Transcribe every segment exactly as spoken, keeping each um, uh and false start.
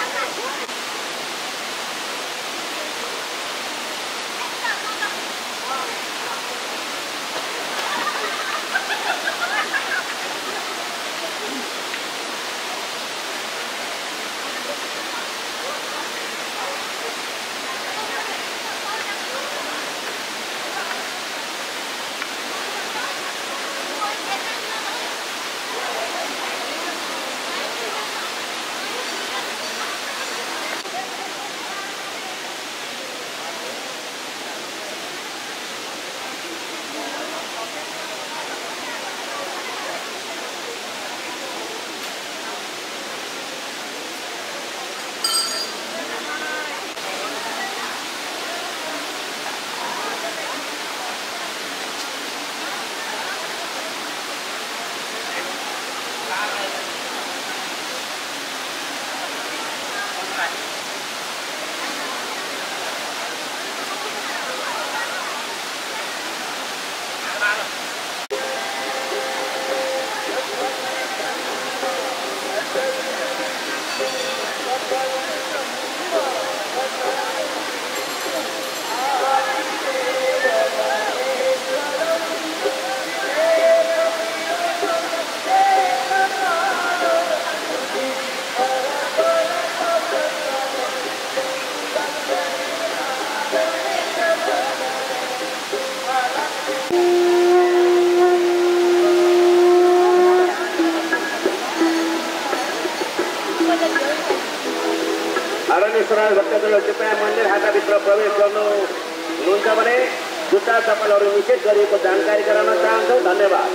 श्रद्धालु भक्तजनहरू कृपया मन्दिर हाताभित्र प्रवेश गर्नुहुन्छ भने जुत्ता चप्पलहरू निषेध गरिएको जानकारी गराउन चाहन्छौँ। धन्यवाद।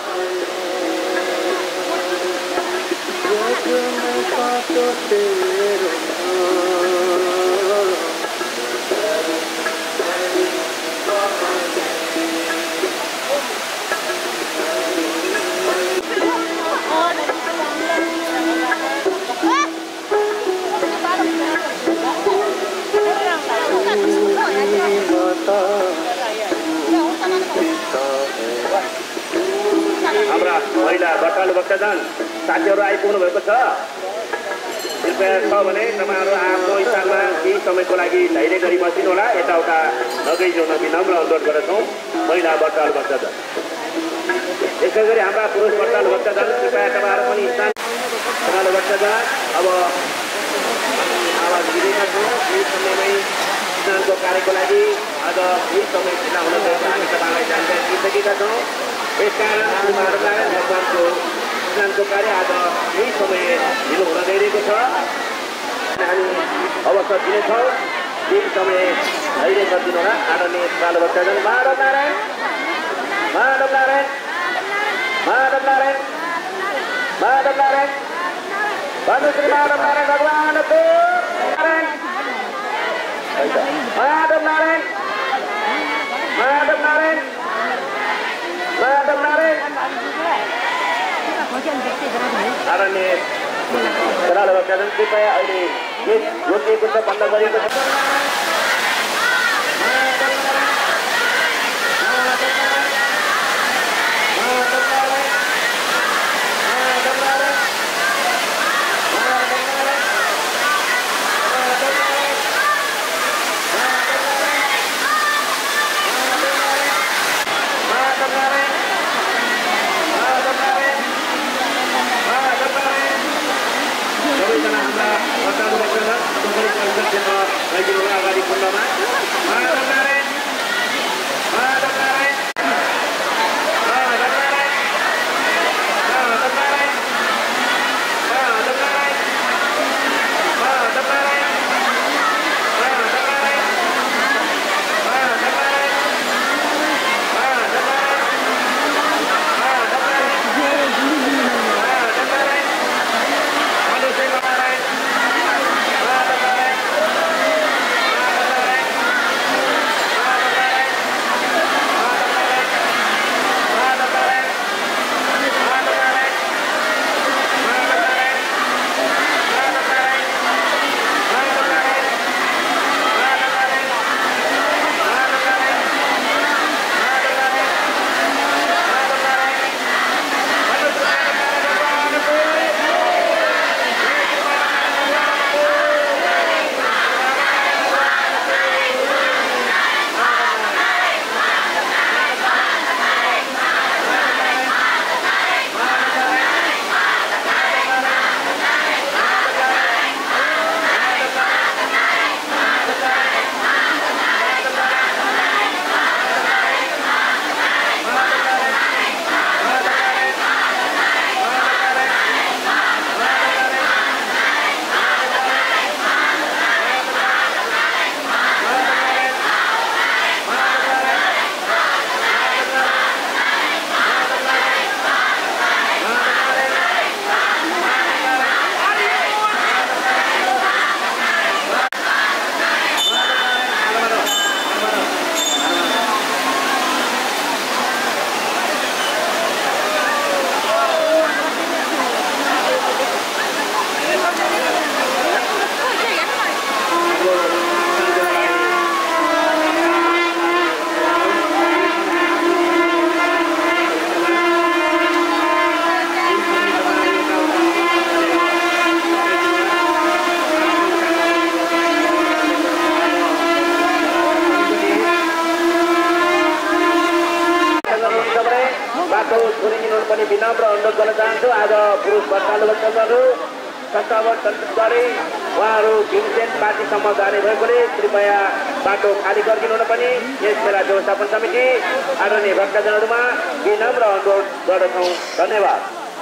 हाम्रा महिला व्रतालु भक्तजन साथीहरू आइपुग्नु भएको छ। कृपया छ भने तपाईँहरू आफ्नो स्थानमा केही समयको लागि धैर्य गरी बसिनु होला। यताउता नगइदिउन विनम्र अनुरोध गर्दछौँ महिला व्रतालु भक्तजन। यसै गरी हाम्रा पुरुष व्रतालु भक्तजन कृपया तपाईँहरू पनि स्थान व्रतालु भक्तजन अब आवाज दिएका छौँ। यही समयमै स्नानको कार्यको लागि आज यही समय ढिला हुन गएको हामी तपाईँलाई जानकारी दिइसकेका छौँ। यसकारण श्रीनारायण भगवानको स्नानको कार्य आज यही समय ढिलो हुन गइरहेको छ। हामी अवसर दिनेछौँ। यही समय धैर्य गरिदिनु होला। आदरणीय श्रद्धालु भक्तजन माधव नारायण माधव नारायण माधव नारायण माधव नारायण भन्नु श्री माधव नारायण भगवानको नारायण माधव नारायण माधव नारायण माधव नारायण। आदरणीय श्रद्धालु भक्तजन कृपया अहिले गीत रोकिएको छ, बन्द गरिएको छ। अगाडि कुण्डमा माधव नारायण माधव नारायण माधव नारायण माधव नारायण माधव नारायण माधव नारायण माधव नारायण माधव नारायण माधव नारायण माधव नारायण मधुसेन नारायण माधव नारायण अनुरोध गर्न चाहन्छु आज पुरुष बच्चालु बच्चाहरू संस्थागत सञ्चालन गरी उहाँहरू भीमसेन पार्टीसम्म जाने भएकोले कृपया बाटो खाली गरिदिनु हुन पनि यस मेला व्यवस्थापन समिति आदरणीय भक्तजनहरूमा विनम्र अनुरोध गर्दछौँ। धन्यवाद।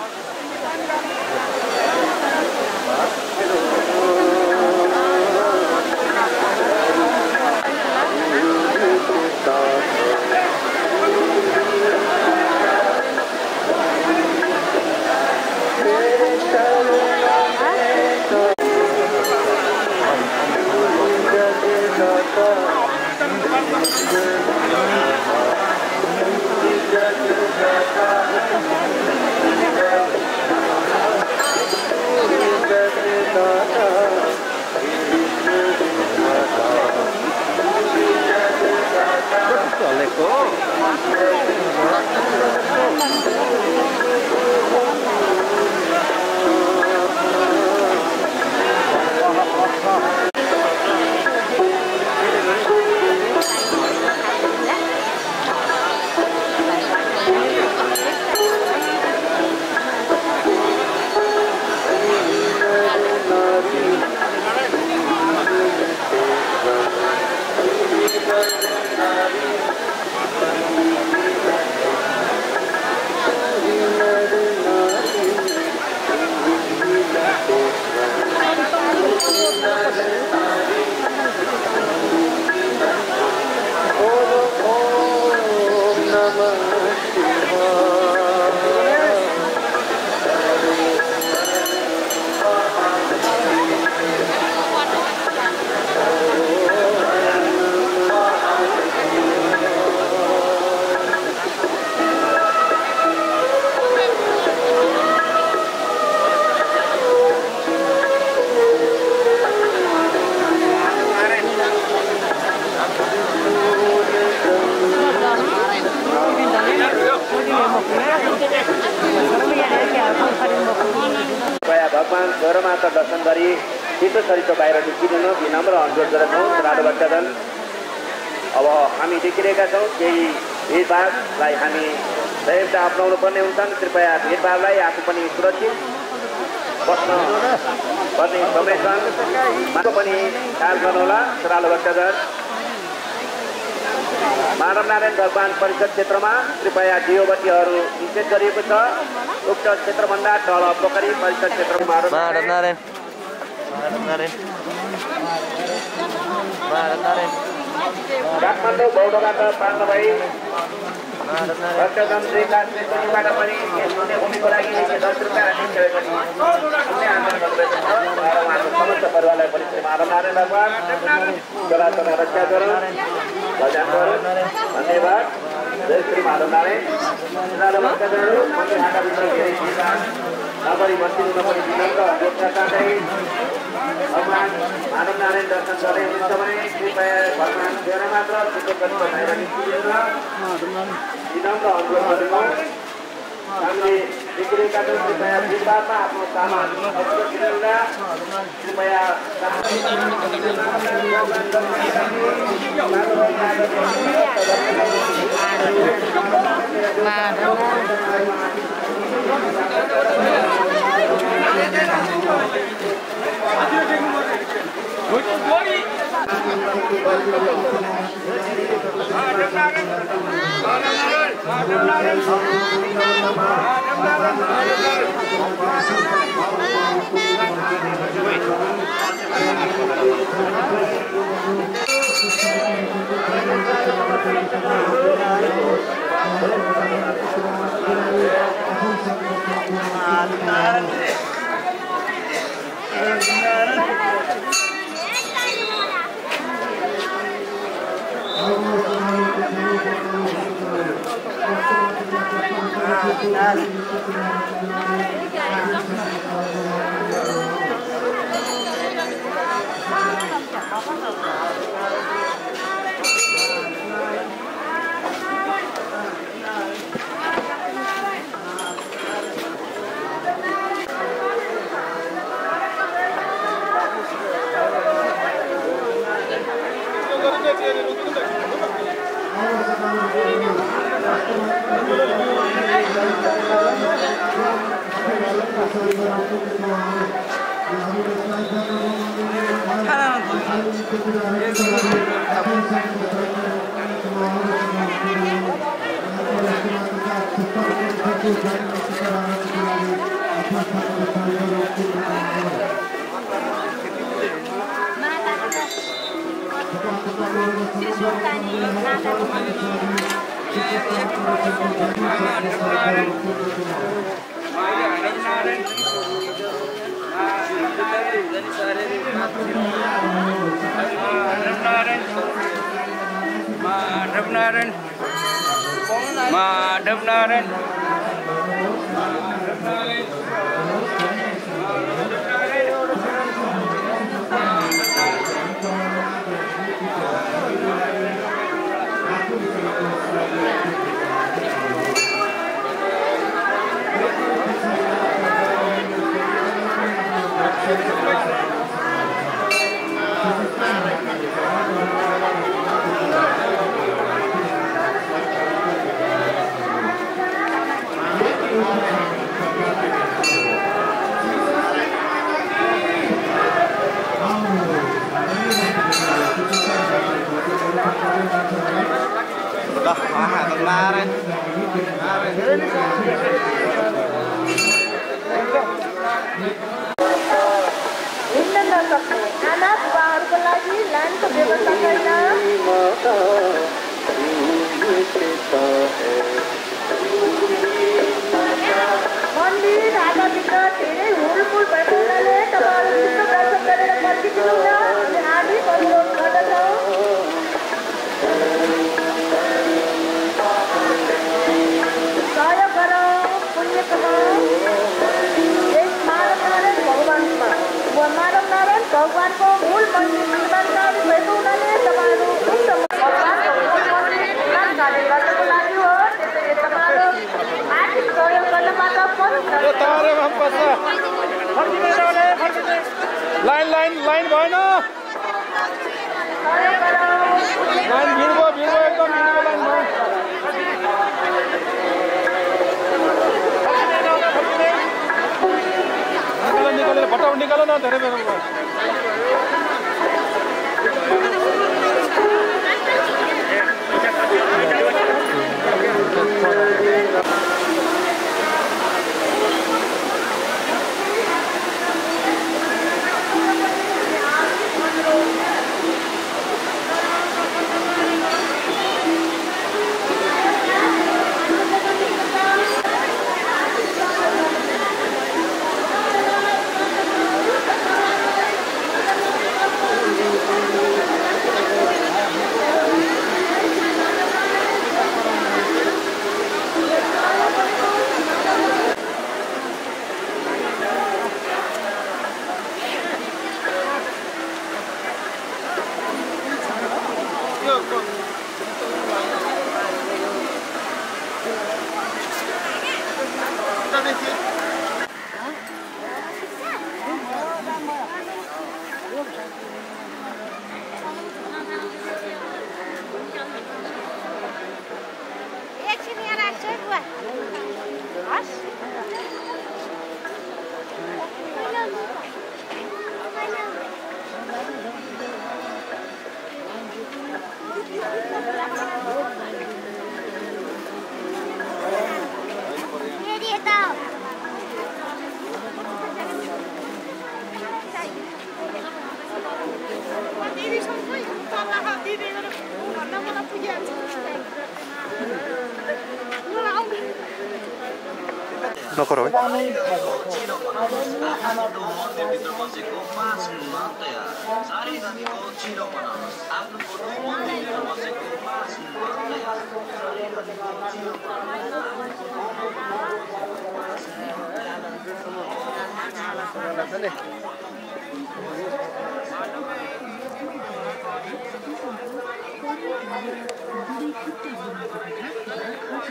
भगवान गौरमाता दर्शन गरी चित्त शरीरको बाहिर निस्किनु विनम्र अनुरोध गर्दछौँ। श्राद्ध भक्तजन अब हामी देखिरहेका छौँ केही भिडभाडलाई हामी संयमता अप्नाउनु पर्ने हुन्छन्। कृपया भिडभाडलाई आफू पनि सुरक्षित बस्न पर्ने समय छन् पनि ख्याल गर्नुहोला। श्राद्ध भक्तजन माधव नारायण भगवान परिषद क्षेत्रमा कृपया दियोबत्तीहरू निषेध गरिएको छ। उक्त क्षेत्रभन्दा तल पोखरी परिषद क्षेत्रमा माधव नारायण काठमाडौँ बौद्धबाट पाल्नु भई भक्तजन श्री काठमाडौँबाट पनि यस पुण्यभूमिको लागि दस रुपियाँ दिएको समस्त परिवारलाई पनि श्री माधव नारायण भगवान चलाचल रक्षा गरौँ कल्याण गरौँ। धन्यवाद। जय श्री माधव नारायण। भक्तजनहरू मन्दिर हाटाभित्र धेरै भिडभाड नगरी बस्नु नपरि विनम्र अनुरोधका साथै भगवान माधव नारायण दर्शन गर्दै हुनुहुन्छ भने कृपया भगवान गएर मात्र चित्तको बाहिर निस्किनु विनम्र अनुरोध गर्छौँ। हामीले बिग्रेका छौँ कृपया भिडभाडमा आफ्नो सामान किन्नुहुँदा कृपया Thank you. Madep naren. Dah, mahal kemarin. हिँड्न नसक्ने अनाथ बुवाहरूको लागि ल्यान्डको व्यवस्था छैन। मन्दिर आधाभित्र धेरै हुलफुल भएको हुनाले तपाईँहरू विश्व दर्शन गरेर फर्किदिनुहुन्न अनि हामी अनुरोध गर्दछौँ। सहयोग गरौँ, पुण्य कमाऊ। यस मानव नारायण भगवानमा वा मानव नारायण भगवानको मूल मन्दिर निर्माणकारी भएको हुनाले तपाईँहरू उक्त भगवानको मूल मन्दिर निर्माण कार्य गर्नको लागि हो। त्यसैले तपाईँहरू आर्थिक सहयोग गर्नबाट लाइन लाइन लाइन भएन सहयोग गरौँ। लाइन भिड भयो भिड भयो एकदम भिड भयो लाइन भयो निकालो निकालो फटाफट निकालो न धेरै बेर भयो नकरो है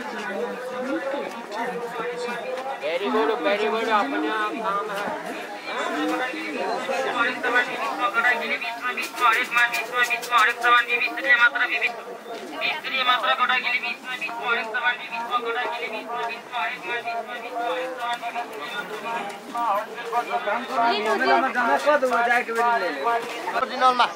वेरी गुड वेरी गुड अपना काम है ओरिजिनलमा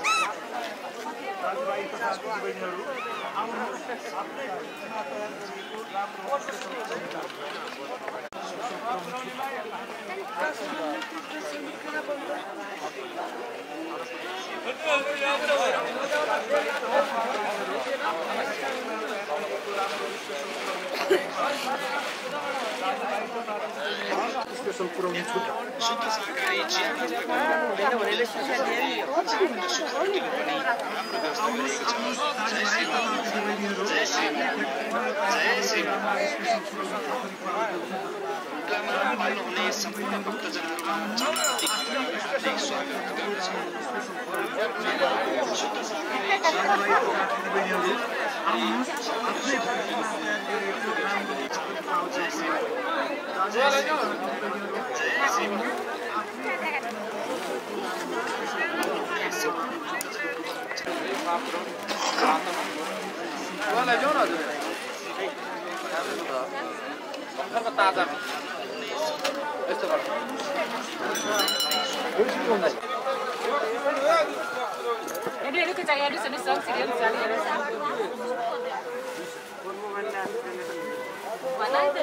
ताजा यस्तो गर्छ Jadi itu kecaya di sana sang serius sekali. Mana itu?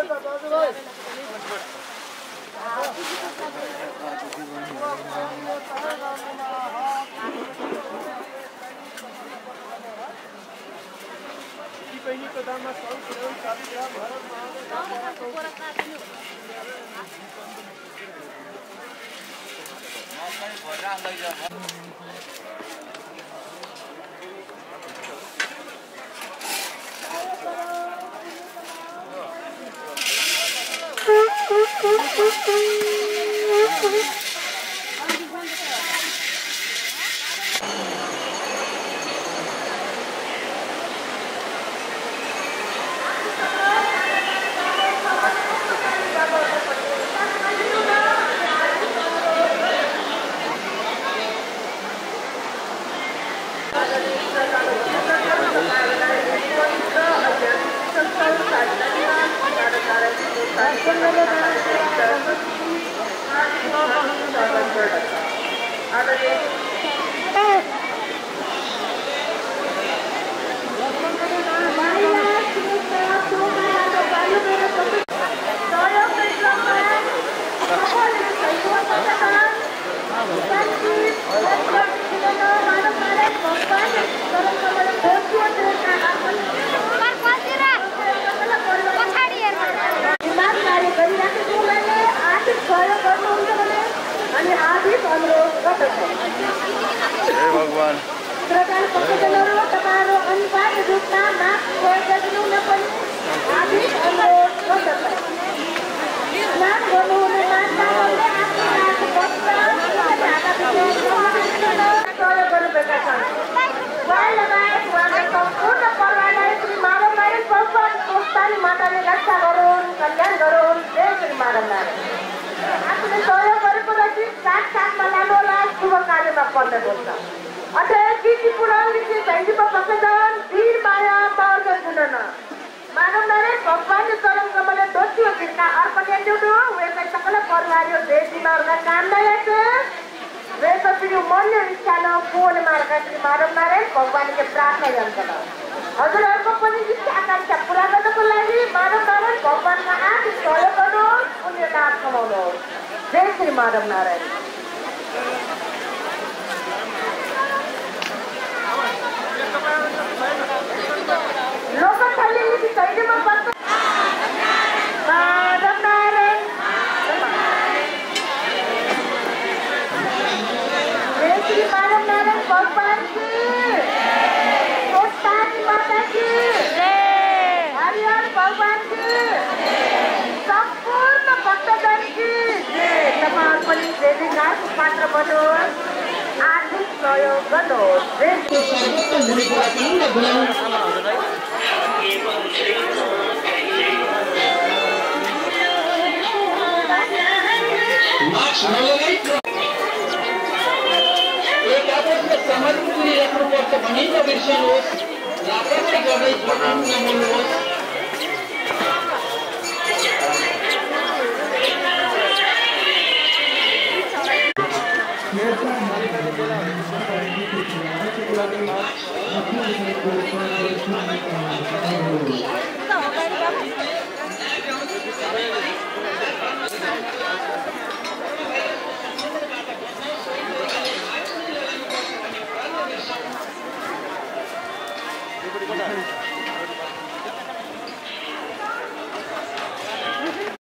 Ini pertama sekali kita cari dia Bharat March एक आपसमा समर्पण राख्नुपर्छ भन्ने नबिर्सनुहोस् र आपसै गर्दै नभुल्नुहोस्। Everybody go down.